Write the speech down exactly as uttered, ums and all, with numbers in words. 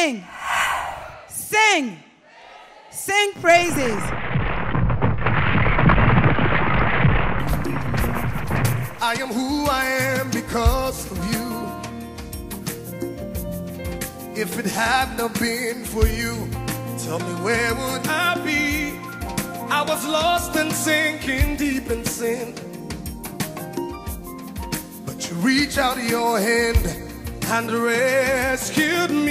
Sing. Sing. Sing praises. I am who I am because of you. If it had not been for you, tell me where would I be? I was lost and sinking deep in sin, but you reach out your hand and rescued me.